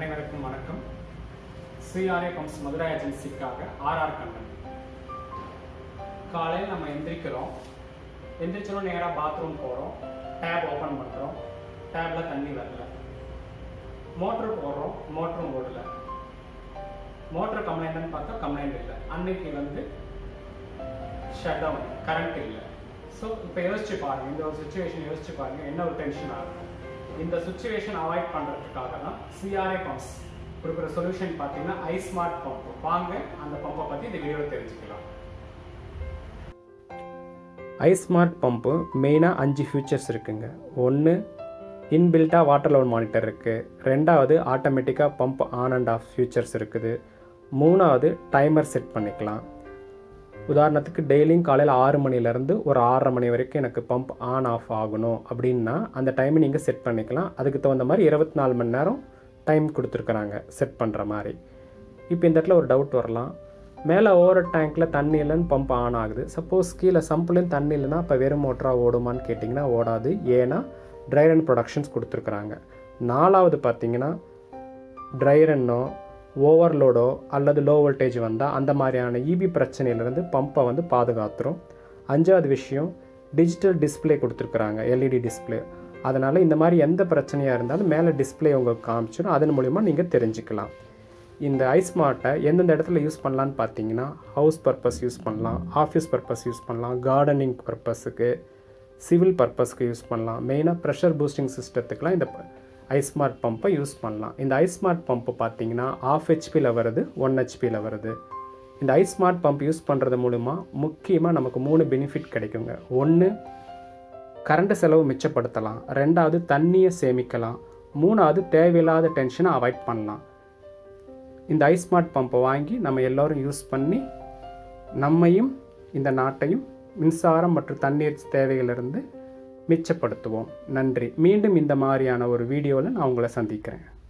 அனைவருக்கும் வணக்கம். CRA pumps Madurai ஏஜென்சிக்காக ஆர்ஆர் கண்டன். காலையில் நம்ம எந்திரிக்கிறோம். எந்திரிச்சோம் நேராக பாத்ரூம் போகிறோம். டேப் ஓப்பன் பண்ணுறோம். டேப்பில் தண்ணி வரல. மோட்ரு போடுறோம். மோட்டரும் ஓடல. மோட்ரு கம்ப்ளைண்ட்னு பார்த்தா கம்ப்ளைண்ட் இல்லை. அன்னைக்கு ஷட் டவுன், கரண்ட் இல்லை. ஸோ இப்போ யோசிச்சு பாருங்கள், இந்த ஒரு சுச்சுவேஷன் யோசிச்சு பாருங்கள், என்ன ஒரு டென்ஷன் ஆகும். இந்த சுச்சுவேஷன் அவாய்ட் பண்ணுறதுக்காக தான் CRA பம்ப்ஸ் கொடுக்குற சொல்யூஷன் பார்த்தீங்கன்னா iSmart பம்ப். வாங்க அந்த பம்பை பற்றி இந்த வீடியோவில் தெரிஞ்சுக்கலாம். iSmart பம்பு மெயினாக 5 ஃபியூச்சர்ஸ் இருக்குங்க. ஒன்று, இன்பில்ட்டாக வாட்டர் லெவல் மானிட்டர் இருக்குது. ரெண்டாவது, ஆட்டோமேட்டிக்காக pump on and off futures இருக்குது. மூணாவது, டைமர் செட் பண்ணிக்கலாம். உதாரணத்துக்கு டெய்லியும் காலையில் 6 மணிலேருந்து ஒரு 6:30 மணி வரைக்கும் எனக்கு பம்ப் ஆன் ஆஃப் ஆகணும் அப்படின்னா அந்த டைமை நீங்கள் செட் பண்ணிக்கலாம். அதுக்கு தகுந்த மாதிரி 24 மணி நேரம் டைம் கொடுத்துருக்குறாங்க செட் பண்ணுற மாதிரி. இப்போ இந்த இடத்துல ஒரு டவுட் வரலாம், மேலே ஓவர் டேங்க்கில் தண்ணி இல்லைன்னு பம்ப் ஆன் ஆகுது. சப்போஸ் கீழே சம்பிளையும் தண்ணி இல்லைன்னா இப்போ வெறும் மோட்டராக ஓடுமான்னு கேட்டிங்கன்னா ஓடாது. ஏன்னா ட்ரை ரன் ப்ரொடக்ஷன்ஸ் கொடுத்துருக்குறாங்க. நாலாவது பார்த்தீங்கன்னா ட்ரை ரன்னோ ஓவர்லோடோ அல்லது லோ வோல்டேஜ் வந்தால் அந்த மாதிரியான EB பிரச்சனையிலேருந்து பம்பை பாதுகாத்துரும். அஞ்சாவது விஷயம், டிஜிட்டல் டிஸ்பிளே கொடுத்துருக்குறாங்க, LED டிஸ்பிளே. அதனால் இந்த மாதிரி எந்த பிரச்சனையாக இருந்தாலும் மேலே டிஸ்பிளே உங்களுக்கு காமிச்சிடும். அதன் மூலிமா நீங்கள் தெரிஞ்சுக்கலாம். இந்த iSmartஐ எந்தெந்த இடத்துல யூஸ் பண்ணலான்னு பார்த்தீங்கன்னா ஹவுஸ் பர்பஸ் யூஸ் பண்ணலாம், ஆஃபீஸ் பர்பஸ் யூஸ் பண்ணலாம், கார்டனிங் பர்பஸுக்கு, சிவில் பர்பஸ்க்கு யூஸ் பண்ணலாம். மெயினாக ப்ரெஷர் பூஸ்டிங் சிஸ்டத்துக்குலாம் இந்த iSmart பம்பை யூஸ் பண்ணலாம். இந்த iSmart பம்பு பார்த்தீங்கன்னா 1/2 HPயில் வருது, 1 HPயில் வருது. இந்த iSmart பம்ப் யூஸ் பண்ணுறது மூலிமா முக்கியமாக நமக்கு 3 பெனிஃபிட் கிடைக்குங்க. ஒன்று, கரண்ட் செலவு மிச்சப்படுத்தலாம். ரெண்டாவது, தண்ணியை சேமிக்கலாம். மூணாவது, தேவையில்லாத டென்ஷனை அவாய்ட் பண்ணலாம். இந்த iSmart பம்பை வாங்கி நம்ம எல்லோரும் யூஸ் பண்ணி நம்மையும் இந்த நாட்டையும் மின்சாரம் மற்றும் தண்ணீர் தேவைகளிலிருந்து மிச்சப்படுத்துவோம். நன்றி. மீண்டும் இந்த மாதிரியான ஒரு வீடியோவில் நான் உங்களை சந்திக்கிறேன்.